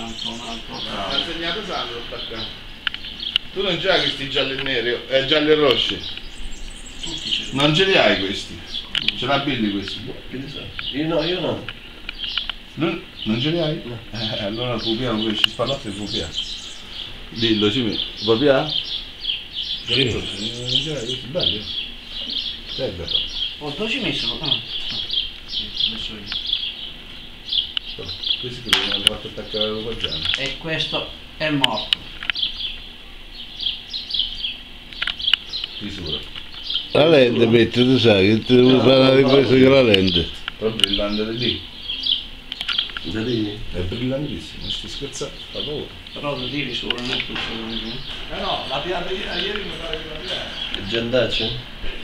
un altro. Ha segnato Sandro attaccante. Tu non ce l'hai questi gialli e neri, gialli e rossi? Tutti ce li Non ce li hai questi? Ce l'ha Billy questi? Io no. Non ce li hai? No. Allora proviamo questi spallotti e proviamo. Dillo, ci proviamo? Non ce l'hai questi belli? Bello. Oh, dove ci messo? Ah. Adesso io. Questi che l'hanno fatto attaccare al guardiano. E questo è morto. Di sicuro. La lente metti, tu sai che ti devo fare di questo che la lente. Però brillante di lì. Da lì? È brillantissimo, non sti scherzando, fa paura. Però lo tiri solo, non è questo. No, la pianta ieri mi pare che la pianta. È giandaccio?